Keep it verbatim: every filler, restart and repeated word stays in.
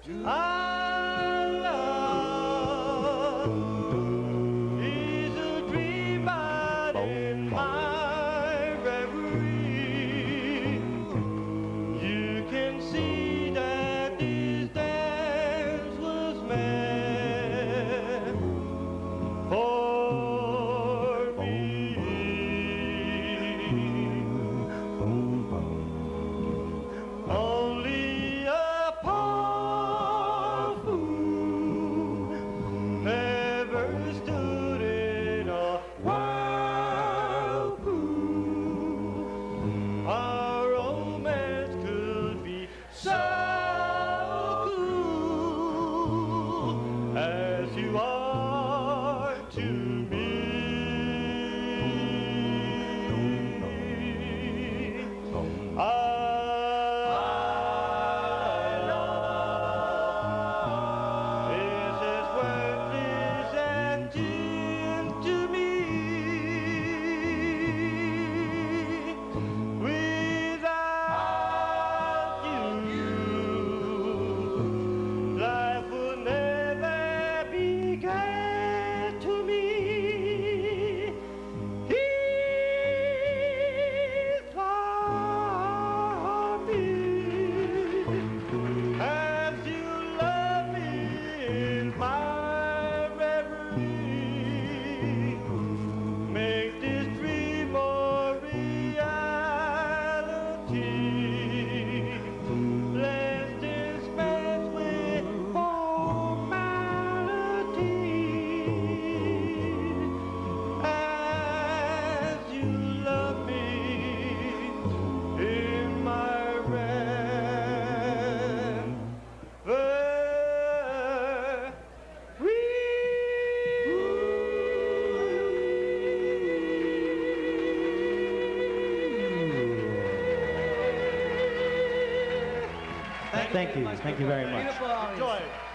Our love is a dream out in my reverie. You can see that this dance was meant for me. Only a poor fool never stood in a whirlpool. Our romance could be so cool as you are to me. I Thank you. Thank you very much. Enjoy it.